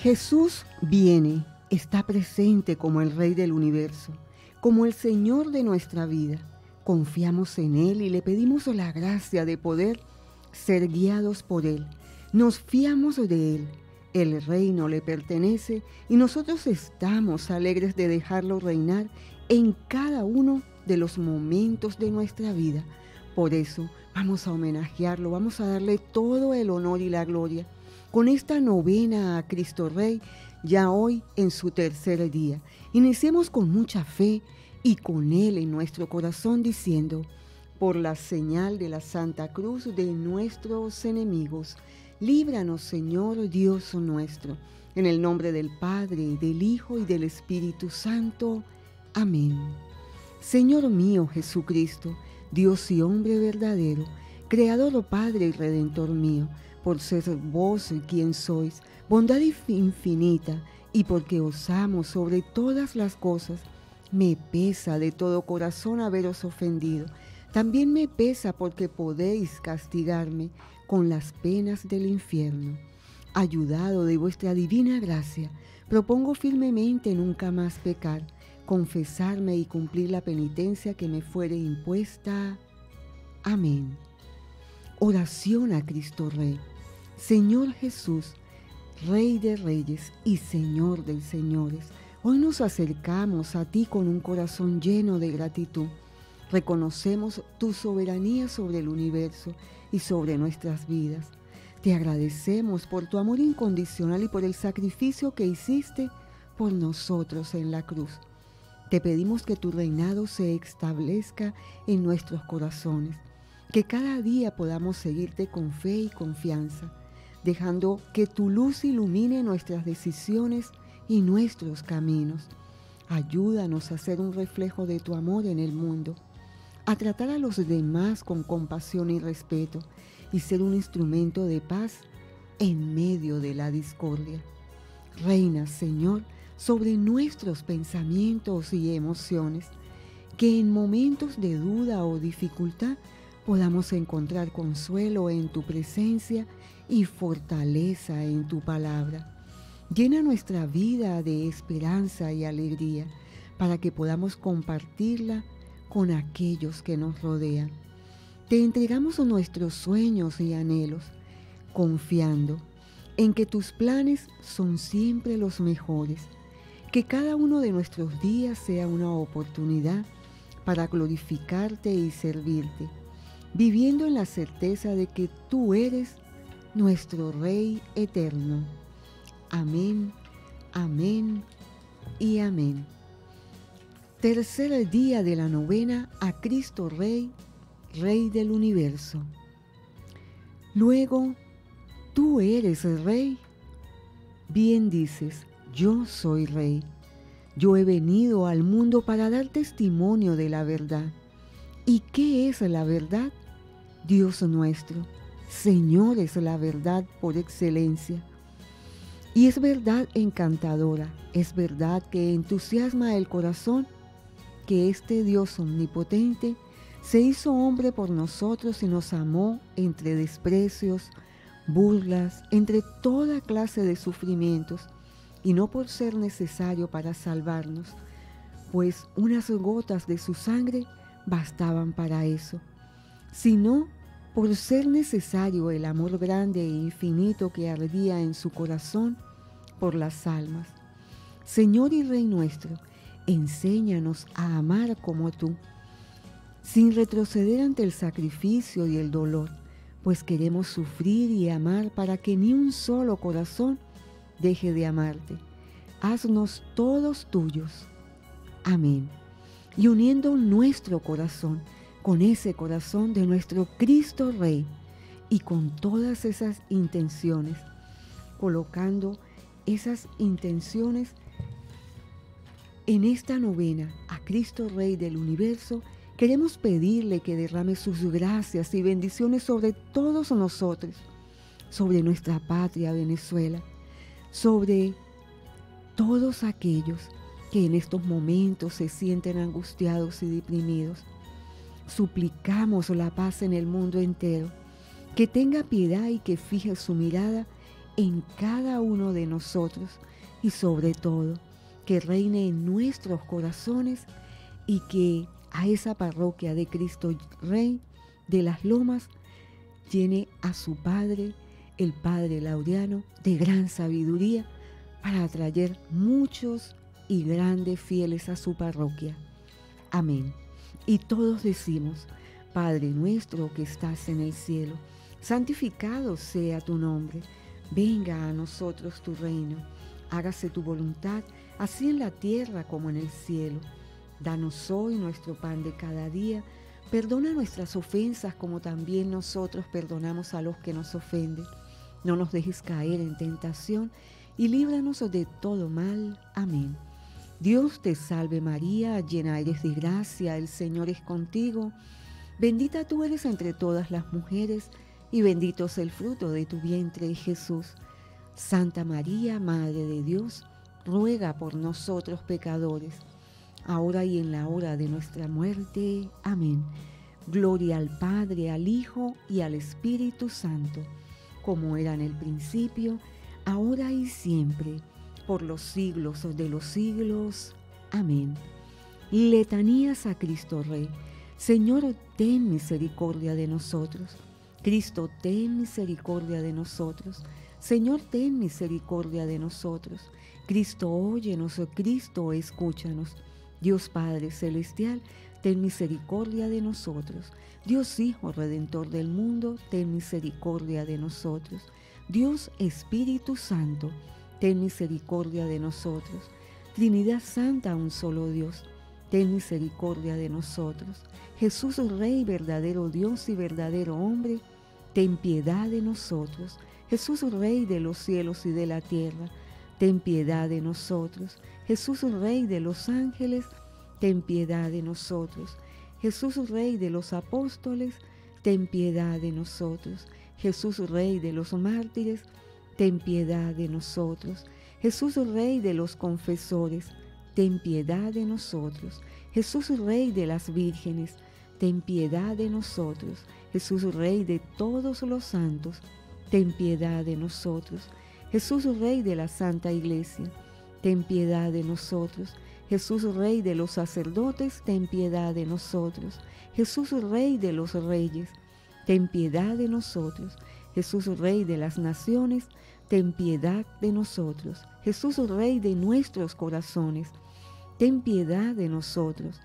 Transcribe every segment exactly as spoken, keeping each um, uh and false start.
Jesús viene, está presente como el Rey del universo, como el Señor de nuestra vida. Confiamos en Él y le pedimos la gracia de poder ser guiados por Él. Nos fiamos de Él. El reino le pertenece y nosotros estamos alegres de dejarlo reinar en cada uno de los momentos de nuestra vida. Por eso vamos a homenajearlo, vamos a darle todo el honor y la gloria con esta novena a Cristo Rey, ya hoy en su tercer día. Iniciemos con mucha fe y con Él en nuestro corazón diciendo: por la señal de la Santa Cruz de nuestros enemigos, líbranos, Señor Dios nuestro, en el nombre del Padre, del Hijo y del Espíritu Santo. Amén. Señor mío Jesucristo, Dios y hombre verdadero, Creador, Padre y Redentor mío, por ser vos quien sois, bondad infinita, y porque os amo sobre todas las cosas, me pesa de todo corazón haberos ofendido. También me pesa porque podéis castigarme con las penas del infierno. Ayudado de vuestra divina gracia, propongo firmemente nunca más pecar, confesarme y cumplir la penitencia que me fuere impuesta. Amén. Oración a Cristo Rey. Señor Jesús, Rey de Reyes y Señor de Señores, hoy nos acercamos a ti con un corazón lleno de gratitud. Reconocemos tu soberanía sobre el universo y sobre nuestras vidas. Te agradecemos por tu amor incondicional y por el sacrificio que hiciste por nosotros en la cruz. Te pedimos que tu reinado se establezca en nuestros corazones, que cada día podamos seguirte con fe y confianza, dejando que tu luz ilumine nuestras decisiones y nuestros caminos. Ayúdanos a ser un reflejo de tu amor en el mundo, a tratar a los demás con compasión y respeto y ser un instrumento de paz en medio de la discordia. Reina, Señor, sobre nuestros pensamientos y emociones, que en momentos de duda o dificultad podamos encontrar consuelo en tu presencia y fortaleza en tu palabra. Llena nuestra vida de esperanza y alegría para que podamos compartirla con aquellos que nos rodean. Te entregamos nuestros sueños y anhelos, confiando en que tus planes son siempre los mejores, que cada uno de nuestros días sea una oportunidad para glorificarte y servirte, viviendo en la certeza de que tú eres nuestro Rey eterno. Amén, amén y amén. Tercer día de la novena a Cristo Rey, Rey del universo. Luego, tú eres el Rey. Bien dices, yo soy Rey. Yo he venido al mundo para dar testimonio de la verdad. ¿Y qué es la verdad? Dios nuestro, Señor es la verdad por excelencia. Y es verdad encantadora, es verdad que entusiasma el corazón, que este Dios omnipotente se hizo hombre por nosotros y nos amó entre desprecios, burlas, entre toda clase de sufrimientos, y no por ser necesario para salvarnos, pues unas gotas de su sangre bastaban para eso, sino por ser necesario el amor grande e infinito que ardía en su corazón por las almas. Señor y Rey nuestro, enséñanos a amar como tú, sin retroceder ante el sacrificio y el dolor, pues queremos sufrir y amar para que ni un solo corazón deje de amarte. Haznos todos tuyos. Amén. Y uniendo nuestro corazón con ese corazón de nuestro Cristo Rey y con todas esas intenciones, colocando esas intenciones en esta novena a Cristo Rey del universo, queremos pedirle que derrame sus gracias y bendiciones sobre todos nosotros, sobre nuestra patria Venezuela, sobre todos aquellos que en estos momentos se sienten angustiados y deprimidos. Suplicamos la paz en el mundo entero, que tenga piedad y que fije su mirada en cada uno de nosotros y sobre todo que reine en nuestros corazones y que a esa parroquia de Cristo Rey de las Lomas llene a su Padre, el Padre Laureano, de gran sabiduría para atraer muchos y grandes fieles a su parroquia. Amén. Y todos decimos: Padre nuestro que estás en el cielo, santificado sea tu nombre. Venga a nosotros tu reino. Hágase tu voluntad, así en la tierra como en el cielo. Danos hoy nuestro pan de cada día. Perdona nuestras ofensas como también nosotros perdonamos a los que nos ofenden. No nos dejes caer en tentación y líbranos de todo mal. Amén. Dios te salve María, llena eres de gracia, el Señor es contigo. Bendita tú eres entre todas las mujeres y bendito es el fruto de tu vientre, Jesús. Santa María, Madre de Dios, ruega por nosotros pecadores, ahora y en la hora de nuestra muerte. Amén. Gloria al Padre, al Hijo y al Espíritu Santo, como era en el principio, ahora y siempre, por los siglos de los siglos. Amén. Letanías a Cristo Rey. Señor, ten misericordia de nosotros. Cristo, ten misericordia de nosotros. Señor, ten misericordia de nosotros. Cristo, óyenos. Cristo, escúchanos. Dios Padre Celestial, ten misericordia de nosotros. Dios Hijo Redentor del mundo, ten misericordia de nosotros. Dios Espíritu Santo, ten misericordia de nosotros. Trinidad Santa, un solo Dios, ten misericordia de nosotros. Jesús Rey, verdadero Dios y verdadero hombre, ten piedad de nosotros. Jesús Rey de los cielos y de la tierra, ten piedad de nosotros. Jesús Rey de los ángeles, ten piedad de nosotros. Jesús Rey de los apóstoles, ten piedad de nosotros. Jesús Rey de los mártires, ten piedad de nosotros. Jesús Rey de los confesores, ten piedad de nosotros. Jesús Rey de las vírgenes, ten piedad de nosotros. Jesús Rey de todos los santos, ten piedad de nosotros. Jesús Rey de la Santa Iglesia, ten piedad de nosotros. Jesús Rey de los sacerdotes, ten piedad de nosotros. Jesús Rey de los reyes, ten piedad de nosotros. Jesús Rey de las naciones, ten piedad de nosotros. Jesús Rey de nuestros corazones, ten piedad de nosotros.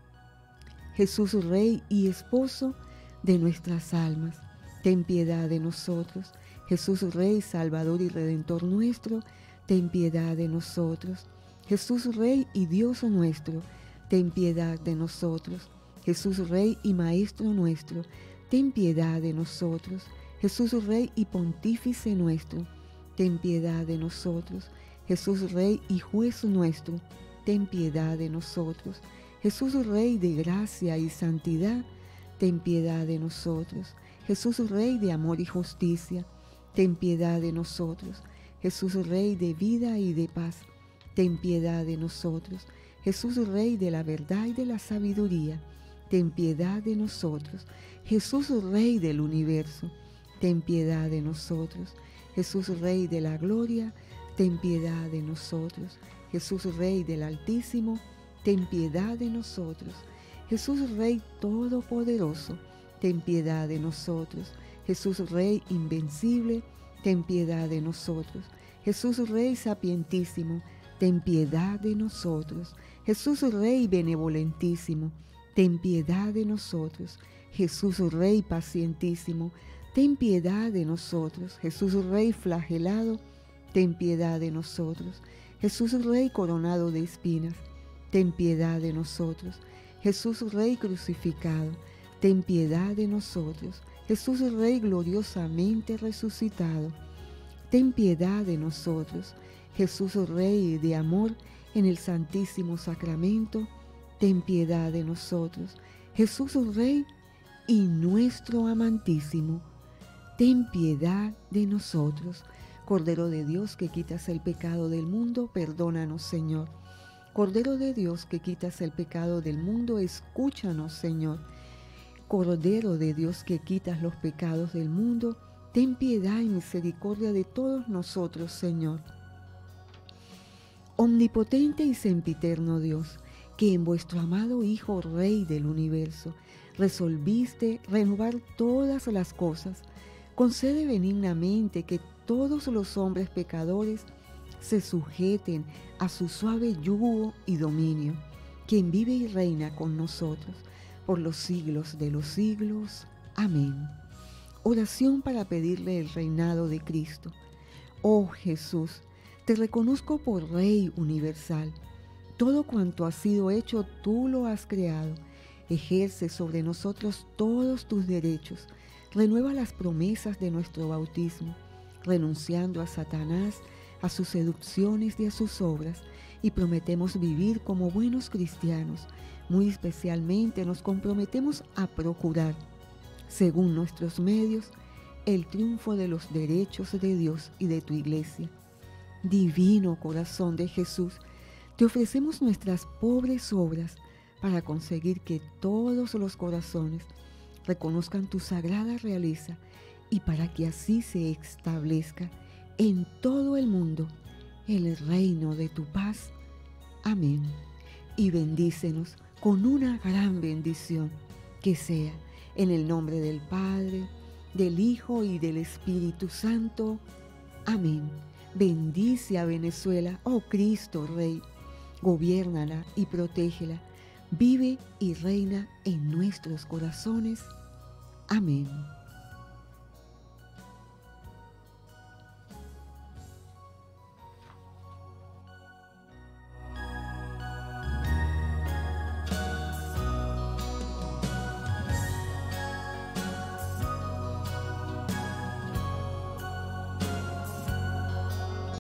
Jesús Rey y Esposo de nuestras almas, ten piedad de nosotros. Jesús Rey, Salvador y Redentor nuestro, ten piedad de nosotros. Jesús Rey y Dios nuestro, ten piedad de nosotros. Jesús Rey y Maestro nuestro, ten piedad de nosotros. Jesús Rey y Pontífice nuestro, ten piedad de nosotros. Jesús Rey y Juez nuestro, ten piedad de nosotros. Jesús Rey de gracia y santidad, ten piedad de nosotros. Jesús Rey de amor y justicia, ten piedad de nosotros. Jesús Rey de vida y de paz, ten piedad de nosotros. Jesús Rey de la verdad y de la sabiduría, ten piedad de nosotros. Jesús Rey del universo, ten piedad de nosotros. Jesús Rey de la gloria, ten piedad de nosotros. Jesús Rey del Altísimo, ten piedad de nosotros. Jesús Rey Todopoderoso, ten piedad de nosotros. Jesús Rey Invencible, ten piedad de nosotros. Jesús Rey Sapientísimo, ten piedad de nosotros. Jesús Rey Benevolentísimo, ten piedad de nosotros. Jesús Rey Pacientísimo, ten piedad de nosotros. Jesús Rey Flagelado, ten piedad de nosotros. Jesús Rey Coronado de espinas, ten piedad de nosotros. Jesús Rey Crucificado, ten piedad de nosotros. Jesús Rey gloriosamente resucitado, ten piedad de nosotros. Jesús Rey de amor en el Santísimo Sacramento, ten piedad de nosotros. Jesús Rey y nuestro amantísimo, ten piedad de nosotros. Cordero de Dios que quitas el pecado del mundo, perdónanos, Señor. Cordero de Dios que quitas el pecado del mundo, escúchanos, Señor. Cordero de Dios que quitas los pecados del mundo, Ten piedad y misericordia de todos nosotros, Señor. Omnipotente y sempiterno Dios, que en vuestro amado Hijo Rey del universo resolviste renovar todas las cosas, concede benignamente que todos los hombres pecadores se sujeten a su suave yugo y dominio, quien vive y reina con nosotros por los siglos de los siglos. Amén. Oración para pedirle el reinado de Cristo. Oh Jesús, te reconozco por Rey universal. Todo cuanto ha sido hecho, tú lo has creado. Ejerce sobre nosotros todos tus derechos. Renueva las promesas de nuestro bautismo, renunciando a Satanás, a sus seducciones y a sus obras, y prometemos vivir como buenos cristianos. Muy especialmente nos comprometemos a procurar, según nuestros medios, el triunfo de los derechos de Dios y de tu Iglesia. Divino corazón de Jesús, te ofrecemos nuestras pobres obras para conseguir que todos los corazones reconozcan tu sagrada realeza y para que así se establezca en todo el mundo el reino de tu paz. Amén. Y bendícenos con una gran bendición, que sea en el nombre del Padre, del Hijo y del Espíritu Santo. Amén. Bendice a Venezuela, oh Cristo Rey. Gobiérnala y protégela. Vive y reina en nuestros corazones. Amén.